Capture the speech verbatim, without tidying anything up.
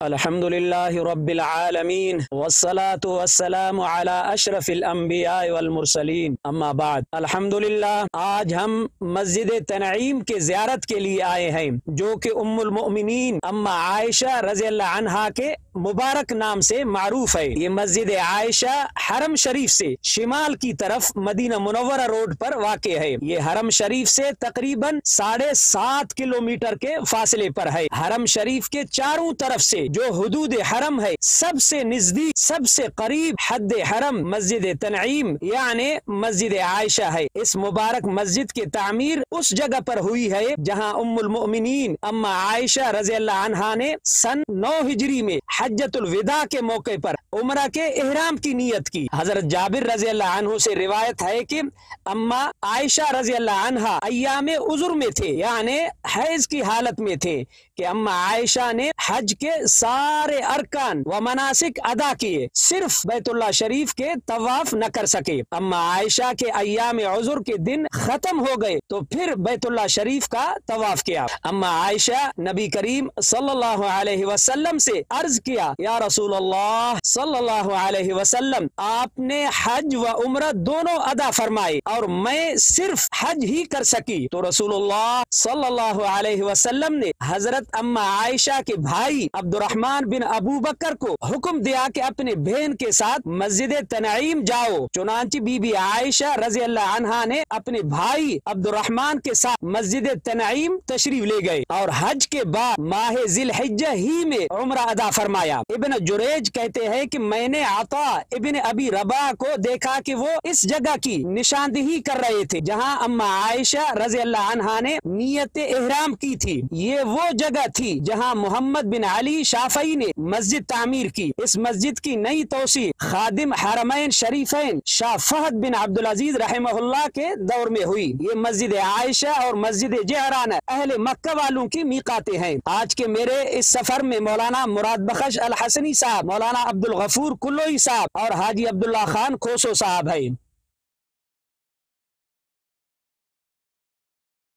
الحمد للہ رب العالمین والصلاة والسلام علی اشرف الانبیاء والمرسلین، اما بعد۔ الحمدللہ آج ہم مسجد تنعیم کے زیارت کے لیے آئے ہیں، جو کہ ام المؤمنین اما عائشہ رضی اللہ عنہا کے مبارک نام سے معروف ہے۔ یہ مسجد عائشہ حرم شریف سے شمال کی طرف مدینہ منورہ روڈ پر واقع ہے۔ یہ حرم شریف سے تقریباً ساڑھے سات کلومیٹر کے فاصلے پر ہے۔ حرم شریف کے چاروں طرف سے جو حدود حرم ہے، سب سے نزدیک، سب سے قریب حد حرم مسجد تنعیم یعنی مسجد عائشہ ہے۔ اس مبارک مسجد کی تعمیر اس جگہ پر ہوئی ہے جہاں ام المؤمنین اما عائشہ رضی اللہ عنہا نے سن نو ہجری میں حجۃ الوداع کے موقع پر عمرہ کے احرام کی نیت کی۔ حضرت جابر رضی اللہ عنہ سے روایت ہے کہ اما عائشہ رضی اللہ عنہا ایام عذر میں تھے، یعنی حیض کی حالت میں تھے، کہ اما عائشہ نے حج کے سارے ارکان و مناسک ادا کیے، صرف بیت اللہ شریف کے طواف نہ کر سکے۔ اما عائشہ کے ایام عذر کے دن ختم ہو گئے تو پھر بیت اللہ شریف کا طواف کیا۔ اما عائشہ نبی کریم صلی اللہ علیہ وسلم سے عرض کیا، یا رسول اللہ صلی اللہ علیہ وسلم، آپ نے حج و عمرہ دونوں ادا فرمائے اور میں صرف حج ہی کر سکی۔ تو رسول اللہ صلی اللہ علیہ وسلم نے حضرت اما عائشہ کے بھائی عبد الرحمن بن ابو بکر کو حکم دیا کہ اپنے بہن کے ساتھ مسجد تنعیم جاؤ۔ چنانچہ بی بی عائشہ رضی اللہ عنہا نے اپنے بھائی عبد الرحمن کے ساتھ مسجد تنعیم تشریف لے گئے اور حج کے بعد ماہ ذی الحجہ ہی میں عمرہ ادا فرمایا۔ ابن جریج کہتے ہیں کہ میں نے عطا ابن ابی رباح کو دیکھا کہ وہ اس جگہ کی نشاندہی کر رہے تھے جہاں اما عائشہ رضی اللہ عنہا نے نیت احرام کی تھی۔ یہ وہ جگہ تھی جہاں محمد بن علی شافعی نے مسجد تعمیر کی۔ اس مسجد کی نئی توسیع خادم حرمین شریفین شاہ فہد بن عبدالعزیز رحمہ اللہ کے دور میں ہوئی۔ یہ مسجد عائشہ اور مسجد جعرانہ اہل مکہ والوں کی میقاتیں ہیں۔ آج کے میرے اس سفر میں مولانا مراد بخش الحسنی صاحب، مولانا عبد الغفور کلوئی صاحب اور حاجی عبداللہ خان کھوسو صاحب ہیں۔